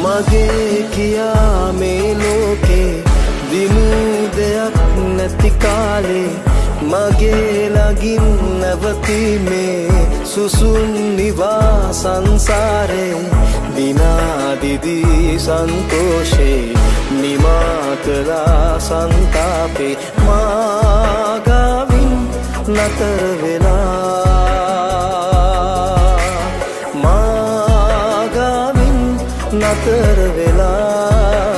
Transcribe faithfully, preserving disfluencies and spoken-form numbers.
මගේ කියා මේ ලෝකේ දිනු දෙයක් නැති කාලේ මගේ ළඟින් නැවතීමේ සුසුන් නිවා සංසාරේ දිනා දිදී සන්තෝෂේ නිමා කළා සංතාපේ මාගාවින් නතර වෙලා මාගාවින් නතර වෙලා